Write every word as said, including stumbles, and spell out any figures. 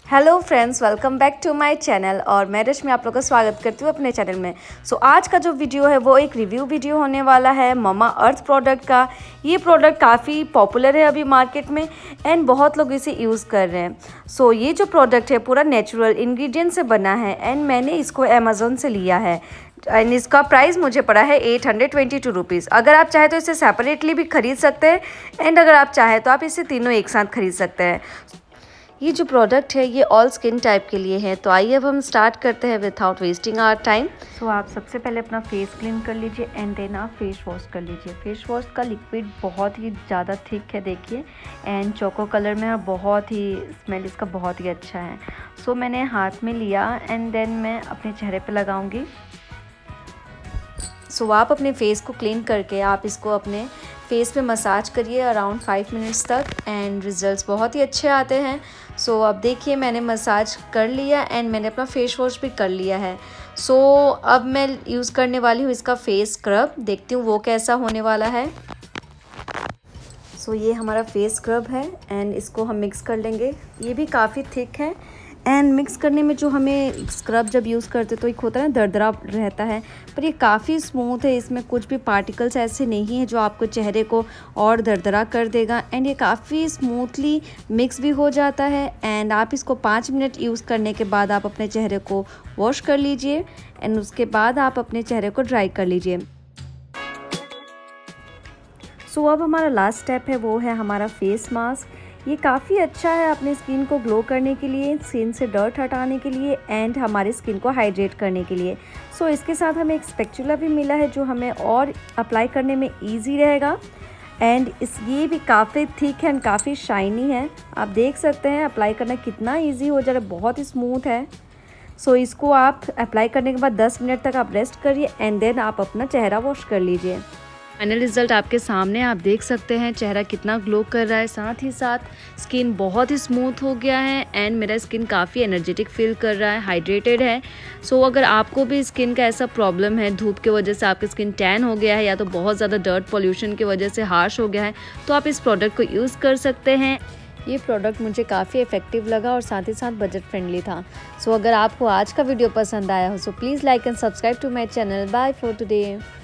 Hello friends, welcome back to my channel. और मैं रश्मि आप लोगों का स्वागत करती हूँ अपने चैनल में। सो so, आज का जो वीडियो है वो एक रिव्यू वीडियो होने वाला है ममा अर्थ प्रोडक्ट का। ये प्रोडक्ट काफ़ी पॉपुलर है अभी मार्केट में एंड बहुत लोग इसे यूज़ कर रहे हैं। सो so, ये जो प्रोडक्ट है पूरा नेचुरल इंग्रेडिएंट से बना है एंड मैंने इसको अमेज़ोन से लिया है एंड इसका प्राइस मुझे पड़ा है eight hundred twenty two rupees. अगर आप चाहे तो इसे सेपरेटली भी खरीद सकते हैं एंड अगर आप चाहे तो आप इसे तीनों एक साथ खरीद सकते हैं। ये जो प्रोडक्ट है ये ऑल स्किन टाइप के लिए है। तो आइए अब हम स्टार्ट करते हैं without wasting our time. So आप सबसे पहले अपना फेस क्लीन कर लीजिए एंड देन आप फेस वॉश कर लीजिए। फेस वॉश का लिक्विड बहुत ही ज़्यादा थिक है देखिए एंड चोको कलर में, और बहुत ही स्मेल इसका बहुत ही अच्छा है। सो so, मैंने हाथ में लिया एंड देन मैं अपने चेहरे पे लगाऊंगी। सो so, आप अपने फेस को क्लीन करके आप इसको अपने फेस पे मसाज करिए अराउंड फाइव मिनट्स तक एंड रिजल्ट्स बहुत ही अच्छे आते हैं। सो so, अब देखिए मैंने मसाज कर लिया एंड मैंने अपना फेस वॉश भी कर लिया है। सो so, अब मैं यूज़ करने वाली हूँ इसका फेस स्क्रब। देखती हूँ वो कैसा होने वाला है। सो so, ये हमारा फेस स्क्रब है एंड इसको हम मिक्स कर लेंगे। ये भी काफ़ी थिक है एंड मिक्स करने में जो हमें स्क्रब जब यूज़ करते तो एक होता है ना दरदरा रहता है, पर ये काफ़ी स्मूथ है। इसमें कुछ भी पार्टिकल्स ऐसे नहीं है जो आपको चेहरे को और दरदरा कर देगा एंड ये काफ़ी स्मूथली मिक्स भी हो जाता है। एंड आप इसको पाँच मिनट यूज़ करने के बाद आप अपने चेहरे को वॉश कर लीजिए एंड उसके बाद आप अपने चेहरे को ड्राई कर लीजिए। सो अब हमारा लास्ट स्टेप है वो है हमारा फेस मास्क। ये काफ़ी अच्छा है अपने स्किन को ग्लो करने के लिए, स्किन से डर्ट हटाने के लिए एंड हमारे स्किन को हाइड्रेट करने के लिए। सो so, इसके साथ हमें एक स्पैचुला भी मिला है जो हमें और अप्लाई करने में इजी रहेगा एंड इस ये भी काफ़ी थिक है एंड काफ़ी शाइनी है। आप देख सकते हैं अप्लाई करना कितना ईजी हो जा रहा है, बहुत ही स्मूथ है। सो so, इसको आप अप्लाई करने के बाद दस मिनट तक आप रेस्ट करिए एंड देन आप अपना चेहरा वॉश कर लीजिए। फाइनल रिजल्ट आपके सामने आप देख सकते हैं, चेहरा कितना ग्लो कर रहा है, साथ ही साथ स्किन बहुत ही स्मूथ हो गया है एंड मेरा स्किन काफ़ी एनर्जेटिक फील कर रहा है, हाइड्रेटेड है। सो so, अगर आपको भी स्किन का ऐसा प्रॉब्लम है, धूप की वजह से आपकी स्किन टैन हो गया है या तो बहुत ज़्यादा डर्ट पॉल्यूशन की वजह से हार्श हो गया है, तो आप इस प्रोडक्ट को यूज़ कर सकते हैं। ये प्रोडक्ट मुझे काफ़ी इफेक्टिव लगा और साथ ही साथ बजट फ्रेंडली था। सो so, अगर आपको आज का वीडियो पसंद आया हो so please like and subscribe to my channel. Bye for today.